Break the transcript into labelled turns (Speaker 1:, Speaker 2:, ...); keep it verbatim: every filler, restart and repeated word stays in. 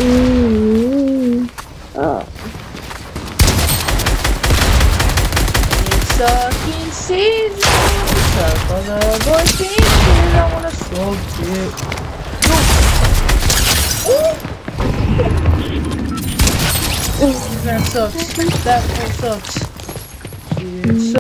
Speaker 1: Mm-hmm. Oh.
Speaker 2: It's sucking season. Circle the boys pieces. I wanna smoke it. That sucks. That sucks. It sucks.